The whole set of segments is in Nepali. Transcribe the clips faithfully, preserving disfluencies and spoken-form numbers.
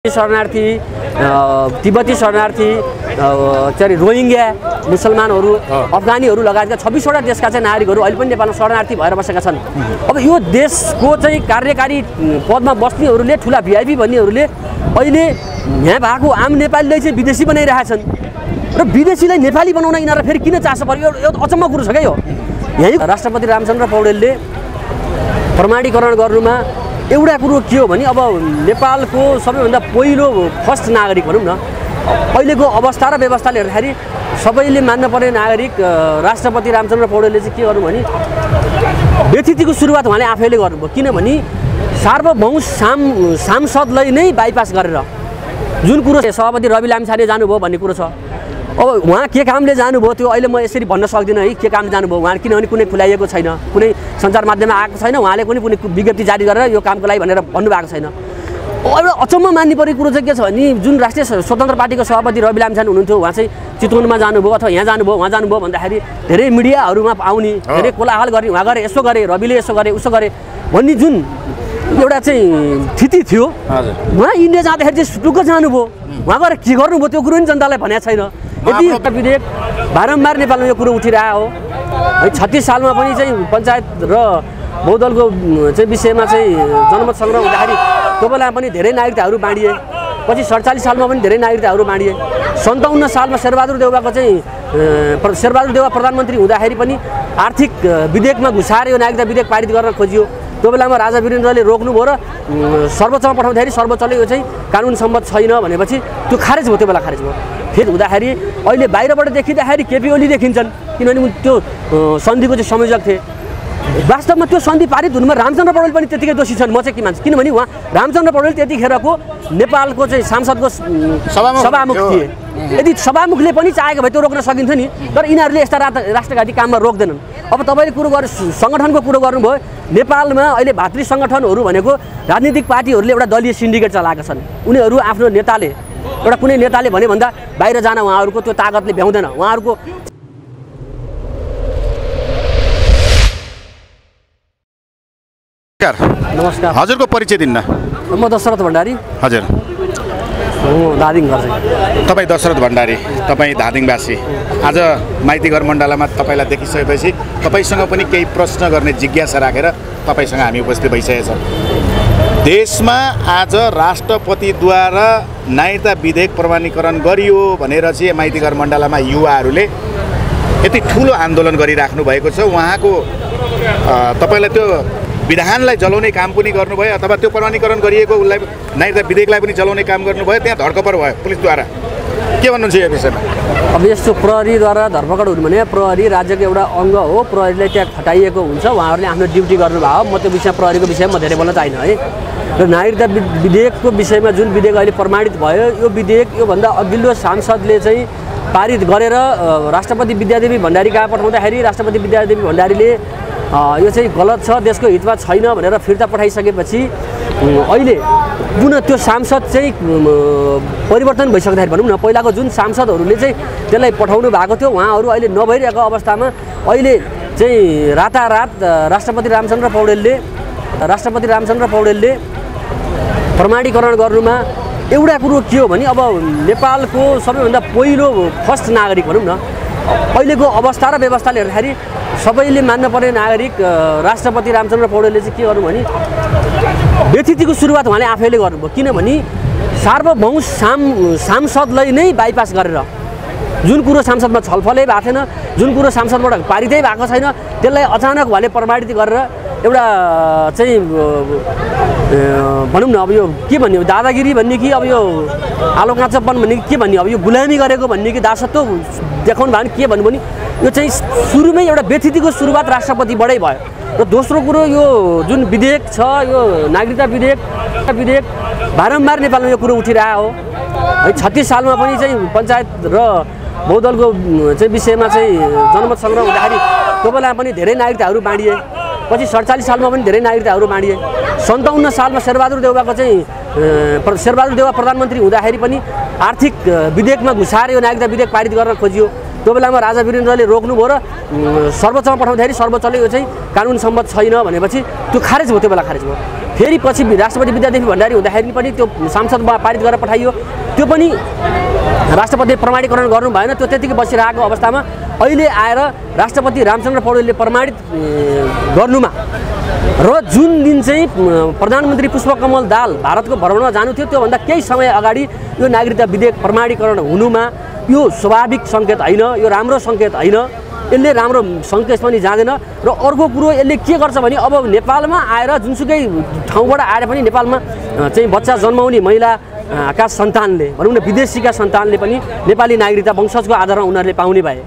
शरणार्थी तिब्बती शरणार्थी चाहिँ रोहिङ्ग्या मुसलमानहरू अफगानीहरू लगायतका छब्बिसवटा देशका चाहिँ नागरिकहरू अहिले पनि नेपालमा शरणार्थी भएर बसेका छन्। अब यो देशको चाहिँ कार्यकारी पदमा बस्नेहरूले ठुला भिआइपी भन्नेहरूले अहिले यहाँ भएको आम नेपालीलाई चाहिँ विदेशी बनाइरहेछन् र विदेशीलाई नेपाली बनाउन यिनीहरूलाई फेरि किन चासो पर्यो? यो अचम्म कुरो छ क्या यो। यही राष्ट्रपति रामचन्द्र पौडेलले प्रमाणीकरण गर्नुमा एउटा कुरो के हो भने अब नेपालको सबैभन्दा पहिलो फर्स्ट नागरिक भनौँ न अहिलेको अवस्था र व्यवस्थाले हेर्दाखेरि सबैले मान्नुपर्ने नागरिक राष्ट्रपति रामचन्द्र पौडेलले चाहिँ के गर्नु भने व्यतिथिको सुरुवात उहाँले आफैले गर्नुभयो। किनभने सार्वभौम साम सांसदलाई नै बाइपास गरेर जुन कुरो सभापति रवि लामिछाने जानुभयो भन्ने कुरो छ। अब उहाँ के कामले जानुभयो त्यो अहिले म यसरी भन्न सक्दिनँ है के कामले जानुभयो उहाँ, किनभने कुनै खुलाइएको छैन, कुनै सञ्चार माध्यममा आएको छैन, उहाँले कुनै कुनै विज्ञप्ति जारी गरेर यो कामको लागि भनेर भन्नुभएको छैन। एउटा अचम्म मान्ने पर्ने कुरो चाहिँ के छ भने जुन राष्ट्रिय स्वतन्त्र पार्टीको सभापति रवि लामिछाने हुनुहुन्थ्यो उहाँ चाहिँ चितवनमा जानुभयो अथवा यहाँ जानुभयो उहाँ जानुभयो भन्दाखेरि धेरै मिडियाहरूमा आउने धेरै कोलाहल गर्ने उहाँ गरे यसो गरे रविले यसो गरे उसो गरे भन्ने जुन एउटा चाहिँ स्थिति थियो उहाँ इन्डिया जाँदाखेरि चाहिँ टुक्क जानुभयो उहाँ गएर के गर्नुभयो त्यो कुरो पनि जनतालाई भनेको छैन। यदि विधेयक बारम्बार नेपालमा यो कुरो उठिरहेको हो है छत्तिस सालमा पनि चाहिँ पञ्चायत र बहुदलको चाहिँ विषयमा चाहिँ जनमत सङ्ग्रह हुँदाखेरि त्यो बेलामा पनि धेरै नागरिकताहरू बाँडिए, पछि सडचालिस सालमा पनि धेरै नागरिकताहरू बाँडिए, सन्ताउन्न सालमा शेरबहादुर देउवाको चाहिँ शेरबहादुर देउवा प्रधानमन्त्री हुँदाखेरि पनि आर्थिक विधेयकमा घुसाएर यो नागरिकता विधेयक पारित गर्न खोजियो। त्यो बेलामा राजा वीरेन्द्रले रोक्नुभयो र सर्वोच्चमा पठाउँदाखेरि सर्वोच्चले यो चाहिँ कानुन सम्मत छैन भनेपछि त्यो खारेज भयो, त्यो बेला खारेज भयो। फेरि हुँदाखेरि अहिले बाहिरबाट देखिँदाखेरि केपी ओली देखिन्छन् किनभने त्यो सन्धिको चाहिँ संयोजक थिए। वास्तवमा त्यो सन्धि पारित हुनुमा रामचन्द्र पौडेल पनि त्यतिकै दोषी छन् म चाहिँ के मान्छु, किनभने उहाँ रामचन्द्र पौडेल त्यतिखेरको नेपालको चाहिँ सांसदको सभामुख थिए। यदि सभामुखले पनि चाहेको भए त्यो रोक्न सकिन्थ्यो नि, तर यिनीहरूले यस्ता राष्ट्रघाती काममा रोक्दैनन्। अब तपाईँले कुरो गर्नु सङ्गठनको कुरो गर्नुभयो, नेपालमा अहिले भातृ सङ्गठनहरू भनेको राजनीतिक पार्टीहरूले एउटा दलीय सिन्डिकेट चलाएका छन्। उनीहरू आफ्नो नेताले एउटा कुनै नेताले भने भन्दा बाहिर जान उहाँहरूको त्यो तागतले भ्याउँदैन। उहाँहरूको नमस्कार, हजुरको परिचय दिन्न। म दशरथ भण्डारी। हजुर, म धादिङ घर चाहिँ। तपाईँ दशरथ भण्डारी, तपाईँ धादिङवासी। आज माइतीघर मण्डलामा तपाईँलाई देखिसकेपछि तपाईँसँग पनि केही प्रश्न गर्ने जिज्ञासा राखेर तपाईँसँग हामी उपस्थित भइसकेका छौँ। देशमा आज राष्ट्रपतिद्वारा नागरिकता विधेयक प्रमाणीकरण गरियो भनेर चाहिँ माइतीघर मण्डलामा युवाहरूले यति ठुलो आन्दोलन गरिराख्नु भएको छ। उहाँको तपाईँलाई त्यो विधानलाई जलाउने काम पनि गर्नुभयो अथवा त्यो प्रमाणीकरण गरिएको उसलाई नागरिकता विधेयकलाई पनि जलाउने काम गर्नुभयो, त्यहाँ धरपकड भयो पुलिसद्वारा। के भन्नुहुन्छ यो विषयमा? अब यस्तो प्रहरीद्वारा धरपकड हुनु भने प्रहरी राज्यको एउटा अङ्ग हो, प्रहरीलाई त्यहाँ खटाइएको हुन्छ, उहाँहरूले आफ्नो ड्युटी गर्नुभयो। म त्यो विषय प्रहरीको विषयमा म धेरै बोल्न चाहिनँ है। र नागरिकता विधेयकको विषयमा जुन विधेयक अहिले प्रमाणित भयो यो विधेयक योभन्दा अघिल्लो सांसदले चाहिँ पारित गरेर राष्ट्रपति विद्यादेवी भण्डारी कहाँ पठाउँदाखेरि राष्ट्रपति विद्यादेवी भण्डारीले यो चाहिँ गलत छ, देशको हितमा छैन भनेर फिर्ता पठाइसकेपछि अहिले पुनः त्यो सांसद चाहिँ परिवर्तन भइसक्दाखेरि भनौँ न पहिलाको जुन सांसदहरूले चाहिँ त्यसलाई पठाउनु भएको थियो उहाँहरू अहिले नभइरहेको अवस्थामा अहिले चाहिँ रातारात राष्ट्रपति रामचन्द्र पौडेलले राष्ट्रपति रामचन्द्र पौडेलले प्रमाणीकरण गर्नुमा एउटा कुरो के हो भने अब नेपालको सबैभन्दा पहिलो फर्स्ट नागरिक भनौँ न अहिलेको अवस्था र व्यवस्थाले हेर्दाखेरि सबैले मान्नुपर्ने नागरिक राष्ट्रपति रामचन्द्र पौडेलले चाहिँ के गर्नु भने व्यतिथिको सुरुवात उहाँले आफैले गर्नुभयो। किनभने सार्वभौम साम सांसदलाई नै बाइपास गरेर जुन कुरो सांसदमा छलफलै भएको थिएन, जुन कुरो सांसदबाट पारितै भएको छैन, त्यसलाई अचानक उहाँले प्रमाणित गरेर एउटा चाहिँ भनौँ न अब यो के भन्ने हो दादागिरी भन्ने कि अब यो आलो काँचपन भन्ने कि के भन्ने अब यो गुलामी गरेको भन्ने कि दासत्व देखाउनु भयो भने के भन्नु भने यो चाहिँ सुरुमै एउटा व्यतिथिको सुरुवात राष्ट्रपतिबाटै भयो। र दोस्रो कुरो यो जुन विधेयक छ यो नागरिकता विधेयक विधेयक बारम्बार नेपालमा यो कुरो उठिरहेको हो है छत्तिस सालमा पनि चाहिँ पञ्चायत र बहुदलको चाहिँ विषयमा चाहिँ जनमत सङ्ग्रह हुँदाखेरि त्यो बेलामा पनि धेरै नागरिकताहरू बाँडिए, पछि सडचालिस सालमा पनि धेरै नागरिकताहरू बाँडिए, सन्ताउन्न सालमा शेरबहादुर देउवाको चाहिँ शेरबहादुर देउवा प्रधानमन्त्री हुँदाखेरि पनि आर्थिक विधेयकमा घुसाएर यो नागरिकता विधेयक पारित गर्न खोजियो। त्यो बेलामा राजा वीरेन्द्रले रोक्नुभयो र सर्वोच्चमा पठाउँदाखेरि सर्वोच्चले यो चाहिँ कानुन सम्मत छैन भनेपछि त्यो खारेज भयो, त्यो बेला खारेज भयो। फेरि पछि राष्ट्रपति विद्यादेवी भण्डारी हुँदाखेरि पनि त्यो सांसदमा पारित गरेर पठाइयो, त्यो पनि राष्ट्रपतिले प्रमाणीकरण गर्नु भएन। त्यो त्यतिकै बसिरहेको अवस्थामा अहिले आएर राष्ट्रपति रामचन्द्र पौडेलले प्रमाणित गर्नुमा र जुन दिन चाहिँ प्रधानमन्त्री पुष्पकमल दाहाल भारतको भ्रमणमा जानु थियो त्योभन्दा केही समय अगाडि यो नागरिकता विधेयक प्रमाणीकरण हुनुमा यो स्वाभाविक सङ्केत होइन, यो राम्रो सङ्केत होइन, यसले राम्रो सङ्केत पनि जाँदैन। र अर्को कुरो यसले के गर्छ भने अब नेपालमा आएर जुनसुकै ठाउँबाट आएर पनि नेपालमा चाहिँ बच्चा जन्माउने महिलाका सन्तानले भनौँ न विदेशीका सन्तानले पनि नेपाली नागरिकता वंशजको आधारमा उनीहरूले पाउने भए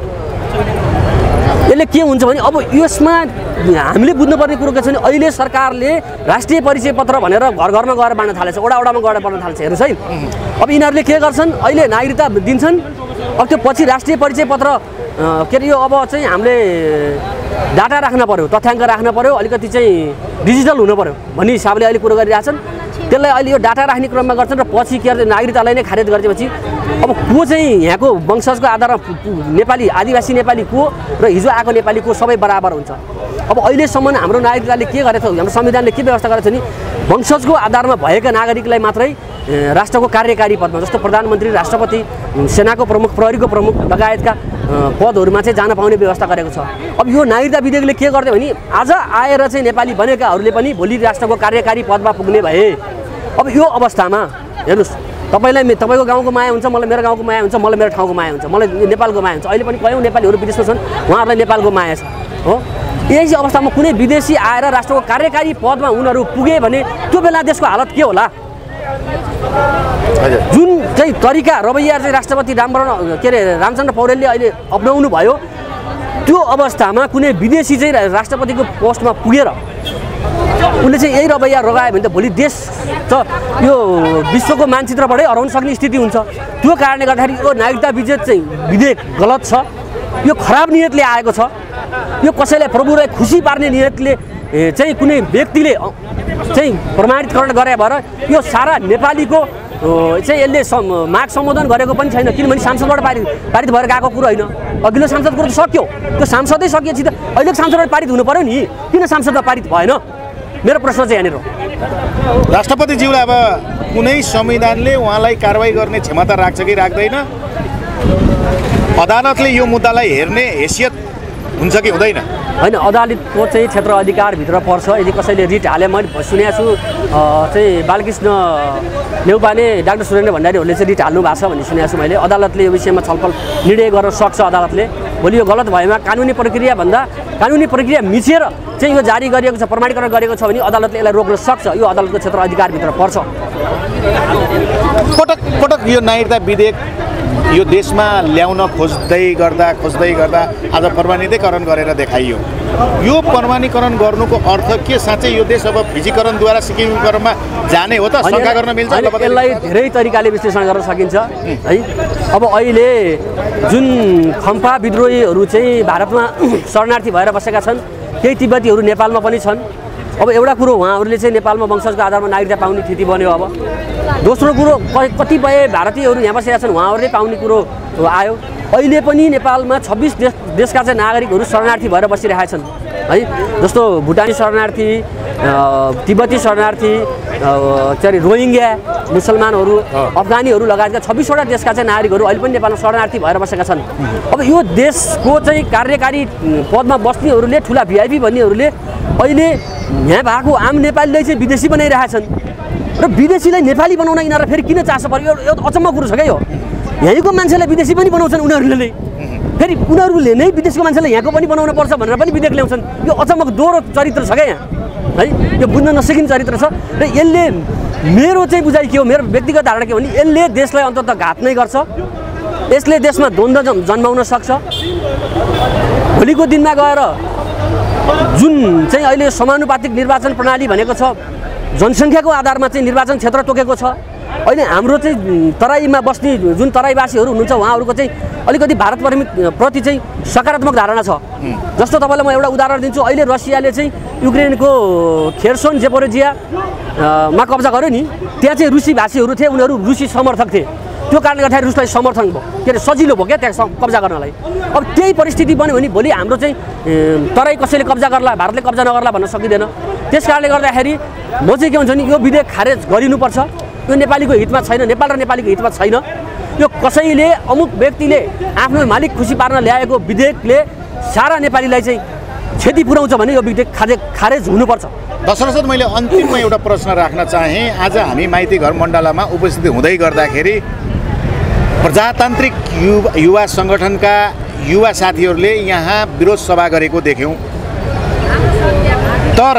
यसले के हुन्छ भने अब यसमा हामीले बुझ्नुपर्ने कुरो के छ भने अहिले सरकारले राष्ट्रिय परिचय पत्र भनेर घर घरमा गएर बाँड्न थालेछ, वडा वडामा गएर बाँड्न थाल्छ। हेर्नुहोस् है, अब यिनीहरूले के गर्छन्, अहिले नागरिकता दिन्छन्, अब त्यो पछि राष्ट्रिय परिचय पत्र के अरे यो अब चाहिँ हामीले डाटा राख्न पऱ्यो, तथ्याङ्क राख्न पऱ्यो, अलिकति चाहिँ डिजिटल हुनु पऱ्यो भन्ने हिसाबले अहिले कुरो गरिरहेछन्। त्यसलाई अहिले यो डाटा राख्ने क्रममा गर्छन् र पछि के अरे नागरिकतालाई नै खारेज गरेपछि अब को चाहिँ यहाँको वंशजको आधारमा नेपाली आदिवासी नेपाली को र हिजो आएको नेपाली को सबै बराबर हुन्छ। अब अहिलेसम्म हाम्रो नागरिकताले के गरेको छ, हाम्रो संविधानले के व्यवस्था गरेको छ नि वंशजको आधारमा भएका नागरिकलाई मात्रै राष्ट्रको कार्यकारी पदमा जस्तो प्रधानमन्त्री, राष्ट्रपति, सेनाको प्रमुख, प्रहरीको प्रमुख लगायतका पदहरूमा चाहिँ जान पाउने व्यवस्था गरेको छ। अब यो नागरिकता विधेयकले के गर्दै भने आज आएर चाहिँ नेपाली बनेकाहरूले पनि भोलि राष्ट्रको कार्यकारी पदमा पुग्ने भए। अब यो अवस्थामा हेर्नुहोस्, तपाईँलाई तपाईँको गाउँको माया हुन्छ, मलाई मेरो गाउँको माया हुन्छ, मलाई मेरो ठाउँको माया हुन्छ, मलाई नेपालको माया हुन्छ। अहिले पनि कयौँ नेपालीहरू विदेशमा छन्, उहाँहरूलाई नेपालको माया छ हो। यही अवस्थामा कुनै विदेशी आएर राष्ट्रको कार्यकारी पदमा उनीहरू पुगे भने त्यो बेला देशको हालत के होला? जुन चाहिँ तरिका रवैया चाहिँ राष्ट्रपति रामवरण के अरे रामचन्द्र पौडेलले अहिले अपनाउनु भयो, त्यो अवस्थामा कुनै विदेशी चाहिँ राष्ट्रपतिको पोस्टमा पुगेर उसले चाहिँ यही रवैया रगायो भने त भोलि देश त यो विश्वको मानचित्रबाटै हराउन सक्ने स्थिति हुन्छ। त्यो कारणले गर्दाखेरि यो नागरिकता विधेयक चाहिँ विधेयक गलत छ, यो खराब नियतले आएको छ, यो कसैलाई प्रभुलाई खुसी पार्ने नियतले चाहिँ कुनै व्यक्तिले चाहिँ प्रमाणितकरण गरे भएर यो सारा नेपालीको चाहिँ यसले माग सम्बोधन गरेको पनि छैन, किनभने सांसदबाट पारित पारित भएर गएको कुरो होइन। अघिल्लो सांसद कुरो सक्यो, त्यो सांसदै सकिएपछि त अहिलेको सांसदबाट पारित हुनु पऱ्यो नि, किन सांसदमा पारित भएन? मेरो प्रश्न चाहिँ यहाँनिर हो। राष्ट्रपतिज्यूलाई अब कुनै संविधानले उहाँलाई कारवाही गर्ने क्षमता राख्छ कि राख्दैन? अदालतले यो मुद्दालाई हेर्ने हैसियत हुन्छ कि हुँदैन? होइन, अदालतको चाहिँ क्षेत्र अधिकारभित्र पर्छ। यदि कसैले रिट हाले, मैले सुनेको छु चाहिँ बालकृष्ण नेउपाने, डाक्टर सुरेन्द्र भण्डारीहरूले चाहिँ रिट हाल्नु भएको छ भन्ने सुनेको छु मैले। अदालतले यो विषयमा छलफल निर्णय गर्न सक्छ अदालतले। भोलि यो गलत भएमा कानुनी प्रक्रियाभन्दा कानुनी प्रक्रिया मिचेर चाहिँ यो जारी गरिएको छ, प्रमाणीकरण गरेको छ भने अदालतले यसलाई रोक्न सक्छ। यो अदालतको क्षेत्र अधिकारभित्र पर्छ। पटक पटक यो नागरिकता विधेयक यो देशमा ल्याउन खोज्दै गर्दा खोज्दै गर्दा आज प्रमाणितैकरण गरेर देखाइयो। यो प्रमाणीकरण गर्नुको अर्थ के? साँच्चै यो देश अब फिजिकरणद्वारा सिक्किमकरणमा जाने हो त? शङ्का गर्न मिल्छ? यसलाई धेरै तरिकाले विश्लेषण गर्न सकिन्छ है। अब अहिले जुन खम्पा विद्रोहीहरू चाहिँ भारतमा शरणार्थी भएर बसेका छन्, केही तिब्बतीहरू नेपालमा पनि छन्। अब एउटा कुरो उहाँहरूले चाहिँ नेपालमा वंशजको आधारमा नागरिकता पाउने स्थिति बन्यो। अब दोस्रो कुरो कतिपय भारतीयहरू यहाँ बसेका छन्, उहाँहरूले पाउने कुरो आयो। अहिले पनि नेपालमा छब्बिस देश देशका चाहिँ नागरिकहरू शरणार्थी भएर बसिरहेका छन् है। जस्तो भुटानी शरणार्थी, तिब्बती शरणार्थी, चाहिँ रोहिङ्ग्या मुसलमानहरू, अफगानीहरू लगायतका छब्बिसवटा देशका चाहिँ नागरिकहरू अहिले पनि नेपालमा शरणार्थी भएर बसेका छन्। अब यो देशको चाहिँ कार्यकारी पदमा बस्नेहरूले, ठुला भिआइपी भन्नेहरूले अहिले यहाँ भएको आम नेपालीलाई चाहिँ विदेशी बनाइरहेछन् र विदेशीलाई नेपाली बनाउन यिनीहरूलाई फेरि किन चासो पर्यो? यो अचम्म कुरो छ क्या यो। यहीँको मान्छेलाई विदेशी पनि बनाउँछन् उनीहरूले नै, फेरि उनीहरूले नै विदेशको मान्छेलाई यहाँको पनि बनाउनु पर्छ भनेर पनि विधेयक ल्याउँछन्। यो अचम्मको दोहोरो चरित्र छ क्या यहाँ है, यो बुझ्न नसकिने चरित्र छ। र यसले मेरो चाहिँ बुझाइ के हो, मेरो व्यक्तिगत धारणा के हो भने यसले देशलाई अन्ततः घात नै गर्छ। यसले देशमा द्वन्द्व जन्माउन सक्छ। भोलिको दिनमा गएर जुन चाहिँ अहिले समानुपातिक निर्वाचन प्रणाली भनेको छ, जनसङ्ख्याको आधारमा चाहिँ निर्वाचन क्षेत्र तोकेको छ। अहिले हाम्रो चाहिँ तराईमा बस्ने जुन तराईवासीहरू हुनुहुन्छ उहाँहरूको चाहिँ अलिकति भारत प्रति चाहिँ सकारात्मक धारणा छ। जस्तो तपाईँलाई म एउटा उदाहरण दिन्छु। अहिले रसियाले चाहिँ युक्रेनको खेर्सोन जेपोरोजियामा कब्जा गर्यो नि, त्यहाँ चाहिँ रुसी भाषीहरू थिए, उनीहरू रुसी समर्थक थिए। त्यो कारणले गर्दाखेरि रुसलाई समर्थन भयो के अरे सजिलो भयो क्या त्यहाँ कब्जा गर्नलाई। अब त्यही परिस्थिति बन्यो भने भोलि हाम्रो चाहिँ तराई कसैले कब्जा गर्ला भारतले कब्जा नगर्ला भन्न सकिँदैन। त्यस कारणले गर्दाखेरि म चाहिँ के भन्छ भने यो विधेयक खारेज गरिनुपर्छ। यो नेपालीको हितमा छैन, नेपाल र नेपालीको हितमा छैन। यो कसैले अमुक व्यक्तिले आफ्नो मालिक खुसी पार्न ल्याएको विधेयकले सारा नेपालीलाई चाहिँ क्षति पुर्याउँछ भने यो विधेयक खारेज खारेज हुनुपर्छ। दशरथ मैले अन्तिममा एउटा प्रश्न राख्न चाहेँ। आज हामी माइती घर मण्डलामा उपस्थित हुँदै गर्दाखेरि प्रजातान्त्रिक युवा युवा सङ्गठनका युवा साथीहरूले यहाँ विरोध सभा गरेको देख्यौँ। तर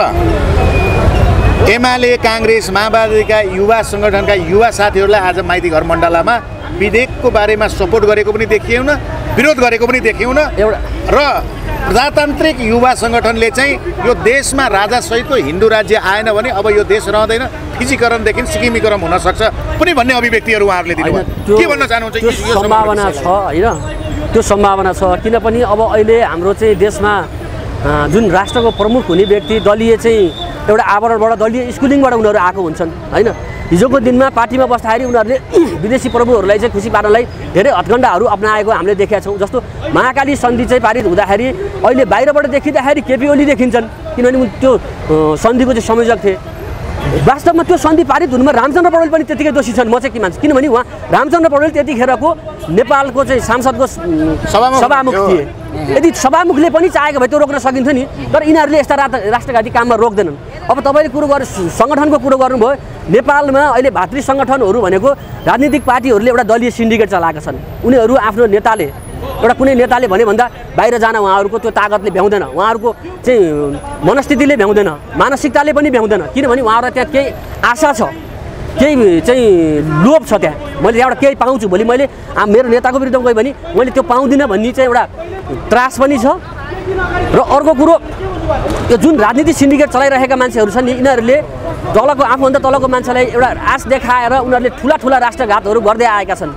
एमाले काङ्ग्रेस माओवादीका युवा सङ्गठनका युवा साथीहरूलाई आज माइती घर मण्डलामा विधेयकको बारेमा सपोर्ट गरेको पनि देखिएन, विरोध गरेको पनि देखिएन। एउटा र प्रजातान्त्रिक युवा सङ्गठनले चाहिँ यो देशमा राजासहितको हिन्दू राज्य आएन भने अब यो देश रहँदैन, फिजीकरणदेखि सिक्किमीकरण हुनसक्छ पनि भन्ने अभिव्यक्तिहरू उहाँहरूले दिनुभयो। के भन्न चाहनुहुन्छ? त्यो सम्भावना छ होइन, त्यो सम्भावना छ। किनभने अब अहिले हाम्रो चाहिँ देशमा जुन राष्ट्रको प्रमुख हुने व्यक्ति दलीय चाहिँ एउटा आवरणबाट दलीय स्कुलिङबाट उनीहरू आएको हुन्छन् होइन। हिजोको दिनमा पार्टीमा बस्दाखेरि उनीहरूले विदेशी प्रभुहरूलाई चाहिँ खुसी पार्नलाई धेरै हत्कण्डाहरू अप्नाएको हामीले देखेका छौँ। जस्तो महाकाली सन्धि चाहिँ पारित हुँदाखेरि अहिले बाहिरबाट देखिँदाखेरि केपी ओली देखिन्छन्, किनभने त्यो सन्धिको चाहिँ संयोजक थिए। वास्तवमा त्यो सन्धि पारित हुनुमा रामचन्द्र पौडेल पनि त्यतिकै दोषी छन्, म चाहिँ के मान्छु। किनभने उहाँ रामचन्द्र पौडेल त्यतिखेरको नेपालको चाहिँ सांसदको सभामुख थिए। यदि सभामुखले पनि चाहेको भए त्यो रोक्न सकिन्थ्यो नि, तर यिनीहरूले यस्ता राष्ट्रघाती काममा रोक्दैनन्। अब तपाईँले कुरो गर्नु सङ्गठनको कुरो गर्नुभयो। नेपालमा अहिले भातृ सङ्गठनहरू भनेको राजनीतिक पार्टीहरूले एउटा दलीय सिन्डिकेट चलाएका छन्। उनीहरू आफ्नो नेताले एउटा कुनै नेताले भने भन्दा बाहिर जान उहाँहरूको त्यो तागतले भ्याउँदैन, उहाँहरूको चाहिँ मनस्थितिले भ्याउँदैन, मानसिकताले पनि भ्याउँदैन। किनभने उहाँहरूलाई त्यहाँ केही आशा छ, केही चाहिँ लोभ छ। त्यहाँ मैले त्यहाँबाट केही पाउँछु, भोलि मैले मेरो नेताको विरुद्ध गएँ भने मैले त्यो पाउँदिनँ भन्ने चाहिँ एउटा त्रास पनि छ। र अर्को कुरो यो जुन राजनीति सिन्डिकेट चलाइरहेका मान्छेहरू छन् नि, यिनीहरूले तलको आफूभन्दा तलको मान्छेलाई एउटा आश देखाएर उनीहरूले ठुला ठुला राष्ट्रघातहरू गर्दै आएका छन्।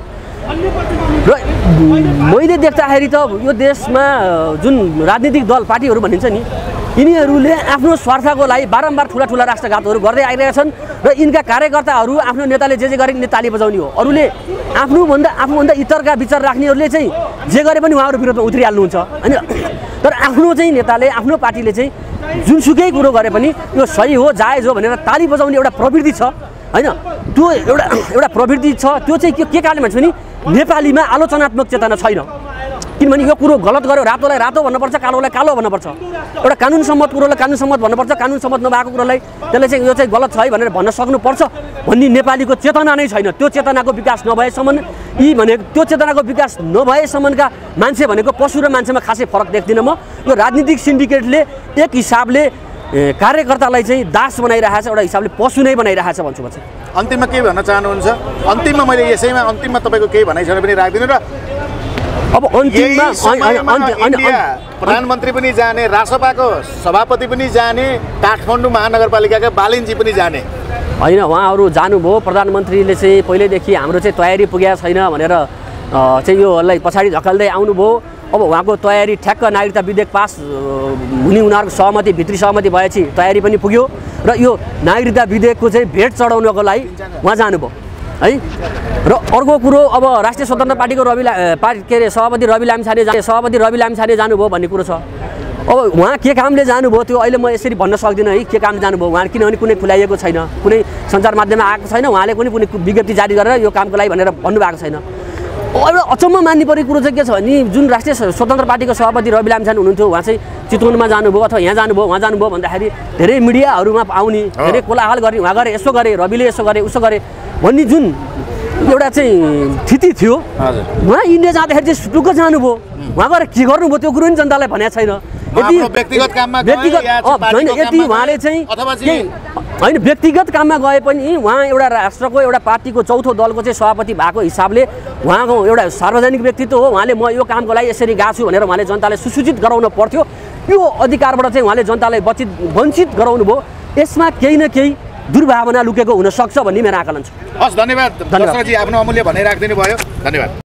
र मैले देख्दाखेरि त यो देशमा जुन राजनीतिक दल पार्टीहरू भनिन्छ नि, यिनीहरूले आफ्नो स्वार्थको लागि बारम्बार ठुला ठुला राष्ट्रघातहरू गर्दै आइरहेका छन्। र यिनका कार्यकर्ताहरू आफ्नो नेताले जे जे गरे ताली बजाउने हो। अरूले आफ्नोभन्दा आफूभन्दा इतरका विचार राख्नेहरूले चाहिँ जे गरे पनि उहाँहरू विरोधमा उत्रिहाल्नुहुन्छ होइन। तर आफ्नो चाहिँ नेताले आफ्नो पार्टीले चाहिँ जुनसुकै कुरो गरे पनि यो सही हो जायज हो भनेर ताली बजाउने एउटा प्रवृत्ति छ होइन। त्यो एउटा एउटा प्रवृत्ति छ। त्यो चाहिँ के के कारणले भन्छ भने नेपालीमा आलोचनात्मक चेतना छैन। किनभने यो कुरो गलत गर्यो रातोलाई रातो भन्नुपर्छ, कालोलाई कालो भन्नुपर्छ। एउटा कानुन सम्मत कुरोलाई कानुन सम्मत भन्नुपर्छ, कानुन सम्मत नभएको कुरोलाई त्यसले चाहिँ यो चाहिँ गलत छ है भनेर भन्न सक्नुपर्छ भन्ने नेपालीको चेतना नै छैन। त्यो चेतनाको विकास नभएसम्म यी भनेको त्यो चेतनाको विकास नभएसम्मका मान्छे भनेको पशु र मान्छेमा खासै फरक देख्दिनँ म। यो राजनीतिक सिन्डिकेटले एक हिसाबले कार्यकर्तालाई चाहिँ दास बनाइरहेछ, एउटा हिसाबले पशु नै बनाइरहेछ भन्छु म चाहिँ। अन्तिममा के भन्न चाहनुहुन्छ? अन्तिममा मैले यसैमा अन्तिममा तपाईँको केही भनाइ छ भने राख्दिनँ। र अब अन्तिममा प्रधानमन्त्री पनि जाने, रासपाको सभापति पनि जाने, काठमाडौँ महानगरपालिकाका बालिनजी पनि जाने होइन। उहाँहरू जानुभयो। प्रधानमन्त्रीले चाहिँ पहिल्यैदेखि हाम्रो चाहिँ तयारी पुगेको छैन भनेर चाहिँ योलाई पछाडि धकाल्दै आउनुभयो। अब उहाँको तयारी ठ्याक्क नागरिकता विधेयक पास हुने उनीहरूको सहमति भित्री सहमति भएपछि तयारी पनि पुग्यो र यो नागरिकता विधेयकको चाहिँ भेट चढाउनको लागि उहाँ जानुभयो है। र अर्को कुरो अब राष्ट्रिय स्वतन्त्र पार्टीको रवि पार्टी के अरे सभापति रवि लामिछाने जाने सभापति रवि लामिछाने जानुभयो भन्ने कुरो छ। अब उहाँ के कामले जानुभयो त्यो अहिले म यसरी भन्न सक्दिनँ है के काम जानुभयो उहाँ, किनभने कुनै खुलाइएको छैन, कुनै सञ्चार माध्यममा आएको छैन। उहाँले पनि कुनै विज्ञप्ति जारी गरेर यो कामको लागि भनेर भन्नुभएको छैन। एउटा अचम्म मान्ने पर्ने कुरो चाहिँ के छ भने जुन राष्ट्रिय स्वतन्त्र पार्टीको सभापति रवि लामिछाने हुनुहुन्थ्यो, उहाँ चाहिँ चितवनमा जानुभयो अथवा यहाँ जानुभयो उहाँ जानुभयो भन्दाखेरि धेरै मिडियाहरूमा आउने, धेरै कोलाहल गर्ने, उहाँ गरे यसो गरे, रविले यसो गरे उसो गरे भन्ने जुन एउटा चाहिँ स्थिति थियो। उहाँ इन्डिया जाँदाखेरि चाहिँ टुक्क जानुभयो, उहाँ गएर के गर्नुभयो त्यो कुरो पनि जनतालाई भनेको छैन। यदि व्यक्तिगत काममा व्यक्तिगत होइन यति उहाँले चाहिँ होइन व्यक्तिगत काममा गए पनि उहाँ एउटा राष्ट्रको एउटा पार्टीको चौथो दलको चाहिँ सभापति भएको हिसाबले उहाँको एउटा सार्वजनिक व्यक्तित्व हो। उहाँले म यो कामको लागि यसरी गएको छु भनेर उहाँले जनतालाई सुसूचित गराउन पर्थ्यो। यो अधिकारबाट चाहिँ उहाँले जनतालाई वञ्चित वञ्चित गराउनु भयो। यसमा केही न केही दुर्भावना लुकेको हुनसक्छ भन्ने मेरो आकलन छ। हस्, धन्यवाद दशरथजी, आफ्नो अमूल्य भनाइ राखिदिनु भयो। धन्यवाद।